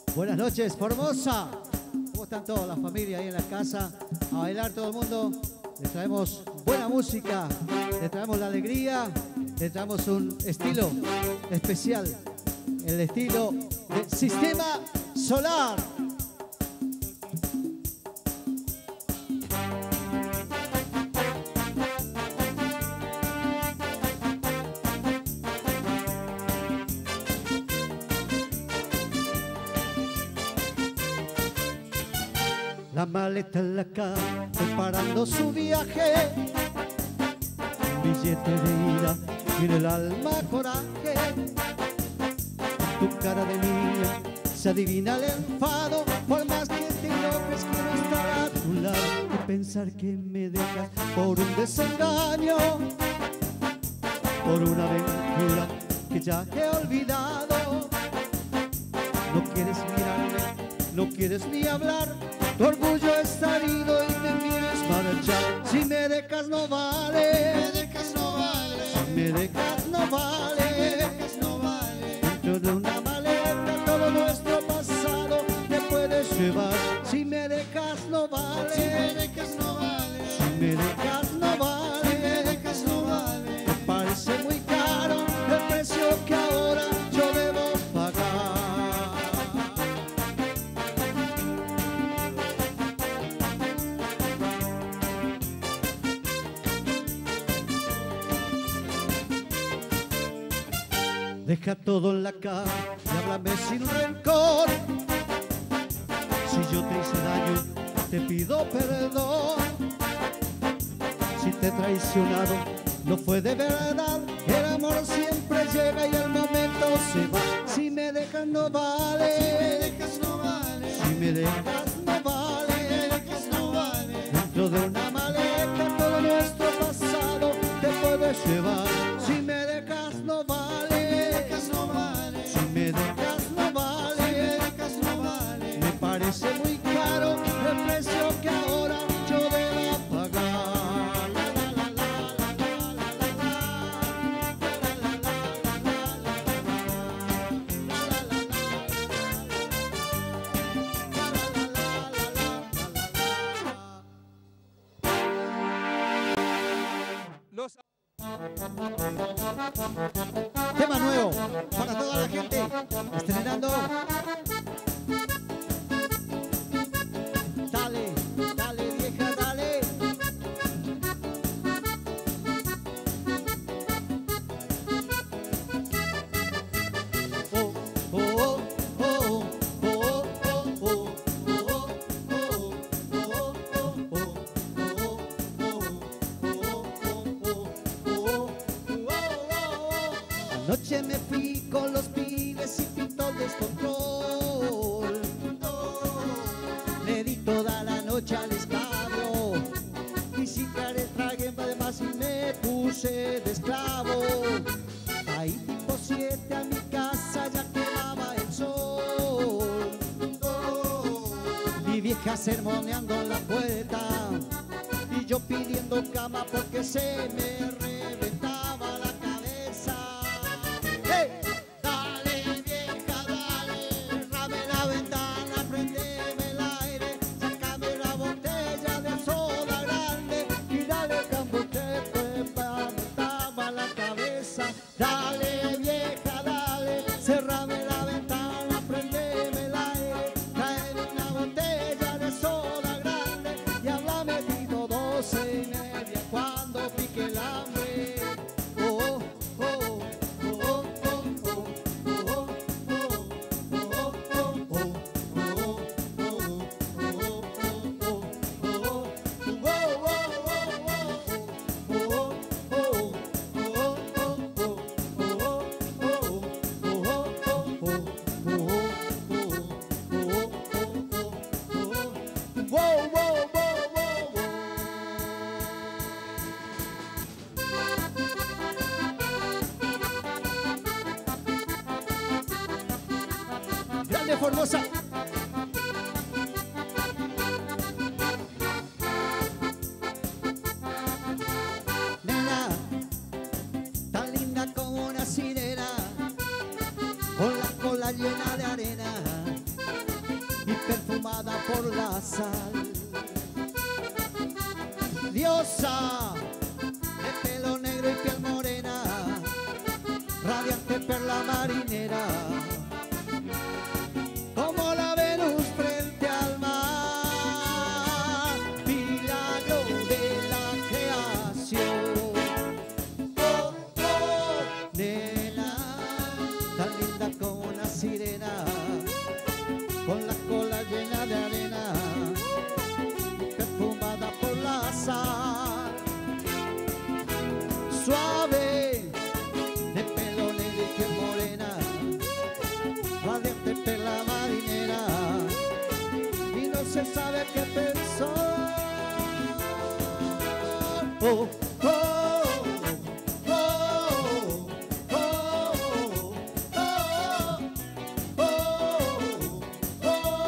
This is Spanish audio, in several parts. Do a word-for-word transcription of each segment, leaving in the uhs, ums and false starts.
Buenas noches, Formosa. ¿Cómo están todas las familias ahí en la casa? A bailar todo el mundo. Les traemos buena música, les traemos la alegría, les traemos un estilo especial, el estilo de Sistema Solar. La maleta en la cama, preparando su viaje. Un billete de ida y en el alma coraje. Tu cara de niña se adivina el enfado. Por más que te enojes, quiero estar a tu lado y pensar que me dejas por un desengaño, por una aventura que ya he olvidado. No quieres mirarme, no quieres ni hablar. Tu orgullo está herido y te quieres marchar. Si me dejas no vale, me dejas no vale, si me dejas no vale, me dejas no vale. Dentro de una maleta todo nuestro pasado te puedes llevar. Si me dejas no vale, Si me dejas no vale, si me dejas no vale, si me dejas no vale. me parece muy caro el precio que ahora yo debo pagar. Deja todo en la cama y háblame sin rencor. Si yo te hice daño, te pido perdón. Si te he traicionado, no fue de verdad. El amor siempre llega y el momento se va. Si me dejas no vale, Si me dejas no vale, si me dejas no si vale. me dejas no vale. Dentro de una maleta todo nuestro pasado te puedes llevar. Si me dejas no vale, No vale, si me dejas no si vale. me dejas no vale. Me parece muy caro el precio que ahora yo debo pagar. La, la, la, la, la, la, la, la, la, la. Los Tema nuevo para toda la gente estrenando. Dale, dale vieja, dale. Oh, oh, oh, oh, oh, oh, oh, oh, anoche me fui con los pibes y pintó el descontrol. Le di toda la noche al escabio y sin caer tragué además y me puse de esclavo. Ahí tipo siete a mi casa ya quemaba el sol. Mi vieja sermoneando en la puerta y yo pidiendo cama porque se me reventaba la cabeza. ¡Hey! Dale vieja, dale, cerrame la ventana, prendeme el aire, sácame la botella de soda grande y dale cambote, pues me reventaba la cabeza. Dale vieja, dale, cerrame la ventana, prendeme el aire, tráeme una botella de soda grande y háblame tipo doce y media cuando pique el hambre. Oh, oh, oh, oh, oh, oh, oh, oh, Grande Formosa. Nena, tan linda como una sirena, con la cola llena de arena. hermosa, de pelo negro y piel morena, radiante perla marinera, como la Venus frente al mar, milagro de la creación. Oh, oh, nena, tan linda como una sirena, con la cola llena de arena, perfumada por la sal, suave, de pelo negro y piel morena, radiante perla marinera, y no se sabe qué pensó. Oh, oh, oh, oh, oh, oh,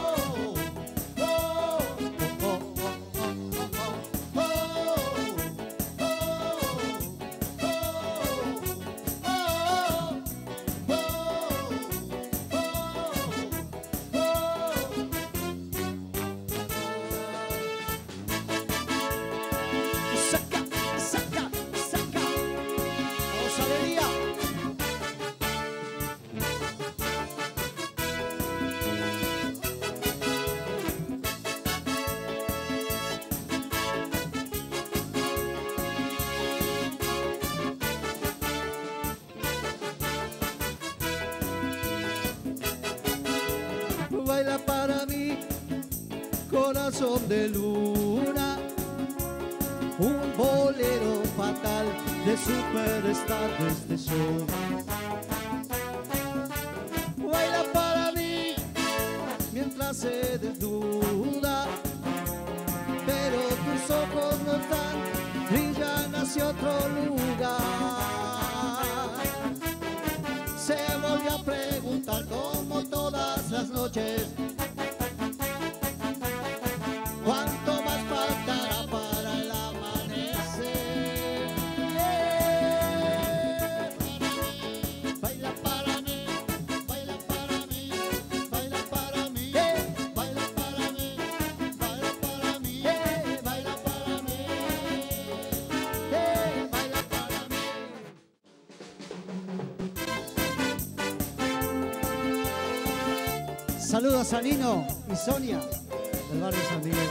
saca, saca, saca. Vamos, alegría. Baila para mí, corazón de luna, un bolero fatal de superstar desde sol. Baila para mí mientras se desnuda, pero tus ojos no están, brillan hacia otro lugar. Se volvió a preguntar como todas las noches, ¿cuánto más faltará para el amanecer? Baila para mí, baila para mí, baila para mí, baila para mí, baila para mí, baila para mí, baila para mí. Saludos a Nino y Sonia del barrio San Miguel.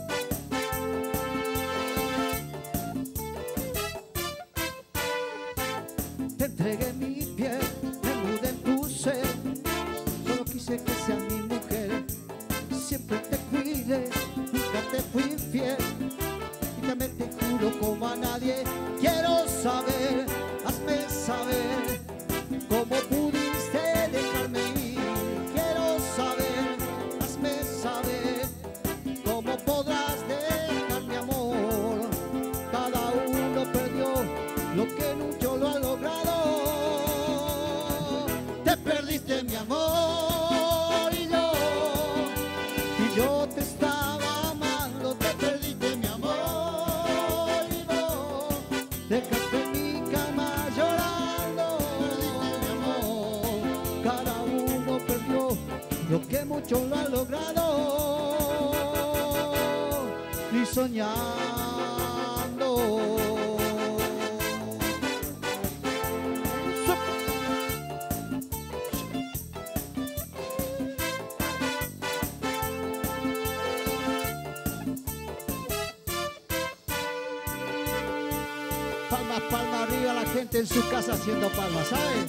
Te entregué mi piel, me mudé en tu ser, solo quise que seas mi mujer. Siempre te cuidé, nunca te fui infiel, y también te juro como a nadie. Quiero saber, hazme saber, cómo pudiste dejarme ir. Quiero saber, hazme saber, cómo podrás dejar mi amor. Cada uno perdió lo que mucho lo ha logrado. Te perdiste mi amor y yo, y yo te estaba amando. Te perdiste mi amor y vos dejaste mi cama llorando. Perdiste mi amor, cada uno perdió lo que mucho lo ha logrado. Y soñando. Palmas, palmas arriba, la gente en su casa haciendo palmas, ¿saben?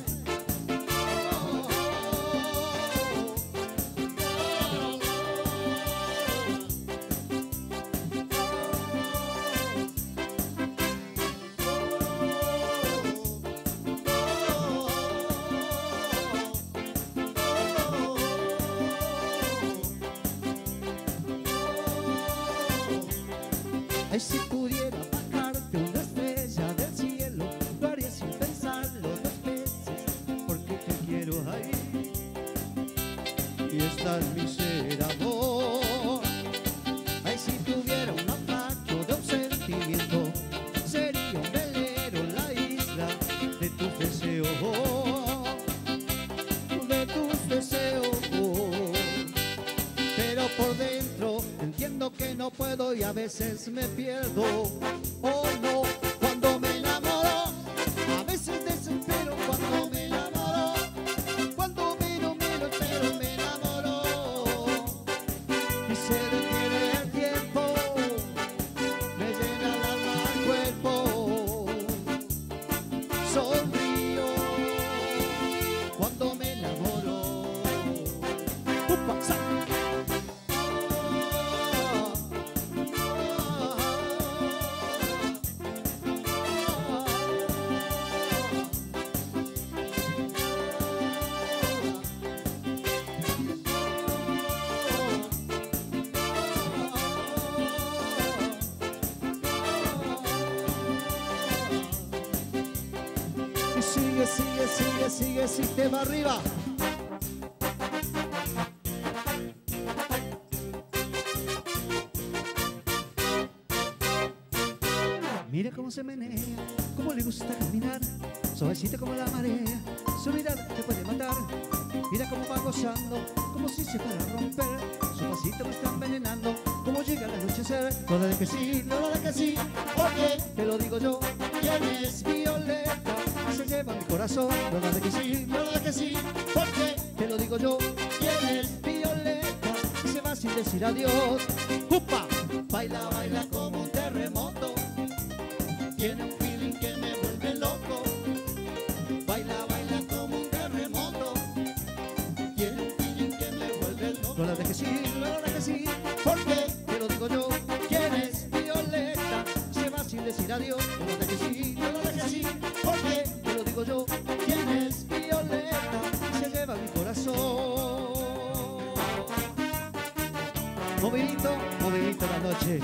Ay, si pudiera bajarte una estrella del cielo, lo haría sin pensarlo dos veces, porque te quiero ahí. Y está en mi ser, amor. Ay, si tuviera un apacho de un sentimiento, sería un velero en la isla de tus deseos, de tus deseos. Pero por dentro entiendo siento que no puedo y a veces me pierdo. Oh no, cuando me enamoro, a veces desespero cuando me enamoro. Cuando miro, miro, pero me enamoro. Y se detiene el tiempo, me llena el alma al cuerpo. Sonrío cuando me enamoro. ¡Upa! ¡Sa! Y sigue, sigue, sigue, sigue, sigue, te va arriba. Mira cómo se menea, cómo le gusta caminar, suavecita como la marea, su mirada te puede matar. Mira cómo va gozando, como si se fuera a romper, su pasito me está envenenando, como llega el anochecer. Toda de que sí, toda de que sí, porque te lo digo yo, ¿quién es Violeta? Se lleva mi corazón, toda de que sí, toda de que sí, porque te lo digo yo, ¿quién es Violeta? Y se va sin decir adiós. ¡Upa! Baila, baila como un terremoto. Tiene un feeling que me vuelve loco. Baila, baila como un terremoto. Tiene un feeling que me vuelve loco. No la dejes ir, no la dejes ir, porque te lo digo yo, ¿quién es Violeta? Se va sin decir adiós. No la dejes ir, no la dejes ir, porque te lo digo yo, ¿quién es Violeta? Se lleva mi corazón. Movidito, movidito la noche.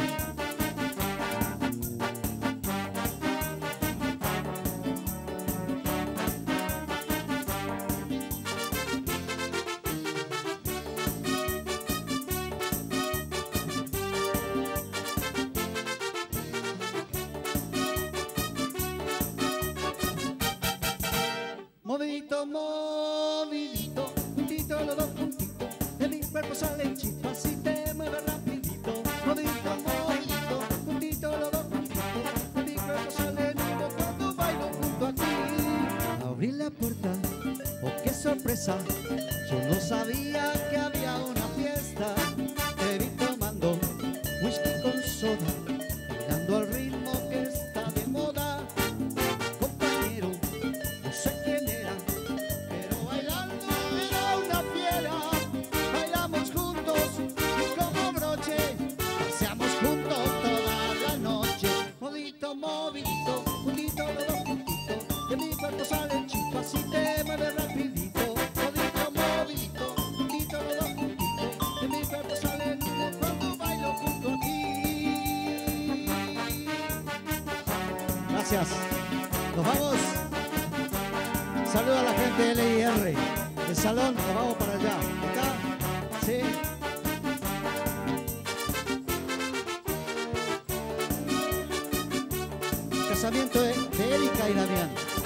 Movidito, movidito, juntito los dos puntitos, de mi cuerpo salen chispas y te mueve rapidito. Movidito, movidito, juntito los dos puntitos, de mi cuerpo salen uno cuando bailo junto a ti. Abrí la puerta, oh qué sorpresa, yo no sabía que había una fiesta. Te vi tomando whisky con soda, bailando al ritmo que está de moda. Compañero, no sé quién era, pero bailando era una fiera. Bailamos juntos y como broche, paseamos juntos toda la noche. Modito, movidito, juntito los dos puntitos, de mi cuerpo salen chispas y te mueve rapidito. Modito, movidito, juntito los dos puntitos, de mi cuerpo salen uno cuando bailo junto a ti. Gracias. Nos vamos. Saludo a la gente de L I R. El salón, nos vamos para allá. ¿Acá? Sí. Casamiento de, de Erika y Damián.